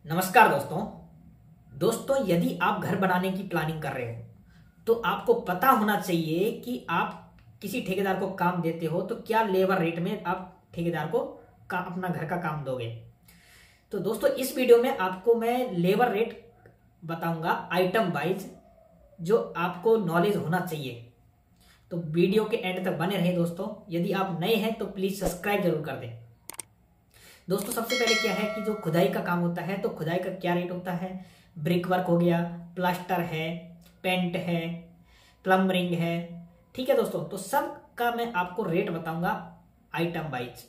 नमस्कार दोस्तों यदि आप घर बनाने की प्लानिंग कर रहे हो तो आपको पता होना चाहिए कि आप किसी ठेकेदार को काम देते हो तो क्या लेबर रेट में आप ठेकेदार को अपना घर का काम दोगे। तो दोस्तों इस वीडियो में आपको मैं लेबर रेट बताऊंगा आइटम वाइज, जो आपको नॉलेज होना चाहिए। तो वीडियो के एंड तक बने रहें दोस्तों। यदि आप नए हैं तो प्लीज सब्सक्राइब जरूर कर दें। दोस्तों सबसे पहले क्या है कि जो खुदाई का काम होता है तो खुदाई का क्या रेट होता है। ब्रिक वर्क हो गया, प्लास्टर है, पेंट है, प्लम्बरिंग है, ठीक है दोस्तों। तो सब का मैं आपको रेट बताऊंगा आइटम वाइज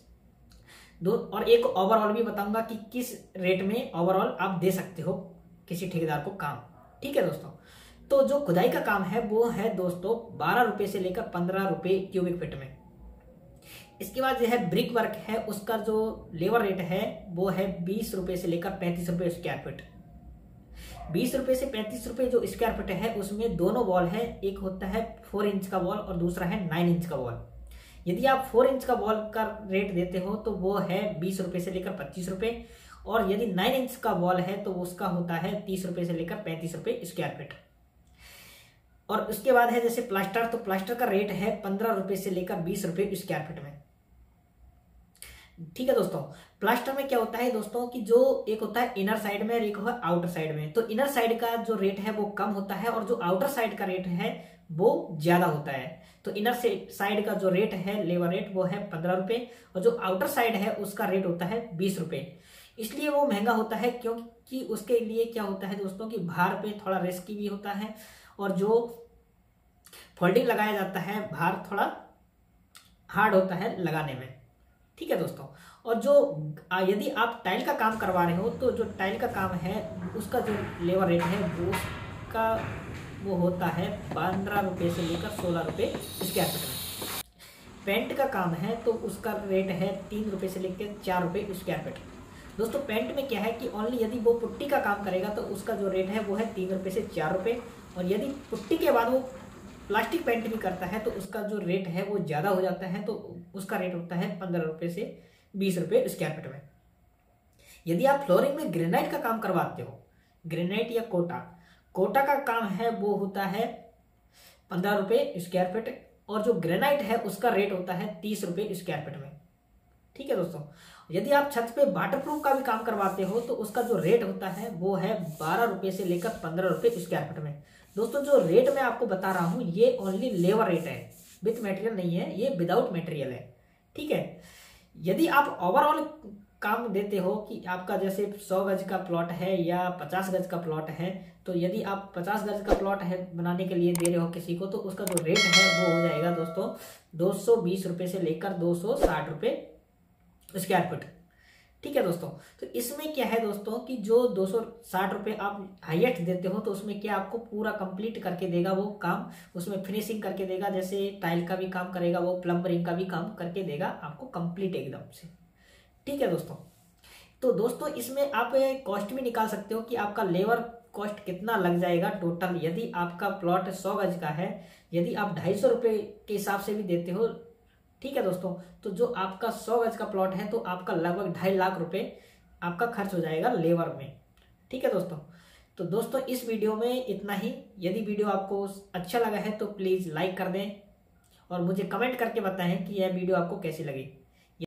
और एक ओवरऑल भी बताऊंगा कि किस रेट में ओवरऑल आप दे सकते हो किसी ठेकेदार को काम, ठीक है दोस्तों। तो जो खुदाई का काम है वो है दोस्तों 12 रुपए से लेकर 15 रुपए क्यूबिक फीट में। इसके बाद जो है ब्रिक वर्क है, उसका जो लेबर रेट है वो है 20 रुपए से लेकर 35 रुपए स्क्वायर फीट। 20 रुपए से 35 रुपए जो स्क्वायर फीट है उसमें दोनों वॉल है, एक होता है 4 इंच का वॉल और दूसरा है 9 इंच का वॉल। यदि आप 4 इंच का वॉल का रेट देते हो तो वो है 20 रुपए से लेकर 25 रुपए, और यदि 9 इंच का वॉल है तो उसका होता है 30 रुपए से लेकर 35 रुपए स्क्वायर फीट। और उसके बाद है जैसे प्लास्टर, तो प्लास्टर का रेट है 15 रुपए से लेकर 20 रुपए स्क्वायर फीट में, ठीक है दोस्तों। प्लास्टर में क्या होता है दोस्तों कि जो एक होता है इनर साइड में और एक होता है आउटर साइड में। तो इनर साइड का जो रेट है वो कम होता है और जो आउटर साइड का रेट है वो ज्यादा होता है। तो इनर साइड का जो रेट है लेबर रेट वो है 15 रुपए और जो आउटर साइड है उसका रेट होता है 20 रुपए। इसलिए वो महंगा होता है क्योंकि उसके लिए क्या होता है दोस्तों कि भार पे थोड़ा रिस्की भी होता है और जो फोल्डिंग लगाया जाता है भार थोड़ा हार्ड होता है लगाने में, ठीक है दोस्तों। और जो यदि आप टाइल का काम करवा रहे हो तो जो टाइल का काम है उसका जो लेबर रेट है वो होता है 15 रुपए से लेकर 16 रुपए स्क्वायर फीट में। पेंट का काम है तो उसका रेट है 3 रुपए से लेकर 4 रुपए स्क्वायर फीट। दोस्तों पेंट में क्या है कि ओनली यदि वो पुट्टी का काम करेगा तो उसका जो रेट है वो है 3 रुपए से 4 रुपए, और यदि पुट्टी के बाद वो प्लास्टिक पेंट भी करता है तो उसका जो रेट है वो ज़्यादा हो जाता है, तो उसका रेट होता है 15 रुपए से 20 रुपए स्क्वायर फीट में। यदि आप फ्लोरिंग में ग्रेनाइट का काम करवाते हो, ग्रेनाइट या कोटा का काम है वो होता है 15 रुपए स्क्वायर फीट, और जो ग्रेनाइट है उसका रेट होता है 30 रुपए स्क्वायर फीट में, ठीक है दोस्तों। यदि आप छत पे वाटरप्रूफ का भी काम करवाते हो तो उसका जो रेट होता है वो है 12 रुपए से लेकर 15 रुपए स्क्वायर फीट में। दोस्तों जो रेट मैं आपको बता रहा हूं ये ओनली लेबर रेट है, विथ मटेरियल नहीं है, ये विदाउट मटेरियल है, ठीक है। यदि आप ओवरऑल काम देते हो कि आपका जैसे 100 गज का प्लॉट है या 50 गज का प्लॉट है, तो यदि आप 50 गज का प्लॉट है बनाने के लिए दे रहे हो किसी को तो उसका जो रेट है वो हो जाएगा दोस्तों 220 रुपए से लेकर 260 रुपए स्क्वायर फीट, ठीक है दोस्तों। तो इसमें क्या है दोस्तों कि जो 260 रुपए आप हाईएस्ट देते हो तो उसमें क्या आपको पूरा कंप्लीट करके देगा वो काम, उसमें फिनिशिंग करके देगा, जैसे टाइल का भी काम करेगा वो, प्लम्बरिंग का भी काम करके देगा आपको कंप्लीट एकदम से, ठीक है दोस्तों। तो दोस्तों इसमें आप कॉस्ट भी निकाल सकते हो कि आपका लेबर कॉस्ट कितना लग जाएगा टोटल। यदि आपका प्लॉट 100 गज का है, यदि आप 250 रुपये के हिसाब से भी देते हो, ठीक है दोस्तों, तो जो आपका 100 गज का प्लॉट है तो आपका लगभग 2.5 लाख रुपए आपका खर्च हो जाएगा लेबर में, ठीक है दोस्तों। तो दोस्तों इस वीडियो में इतना ही। यदि वीडियो आपको अच्छा लगा है तो प्लीज़ लाइक कर दें और मुझे कमेंट करके बताएं कि यह वीडियो आपको कैसी लगी।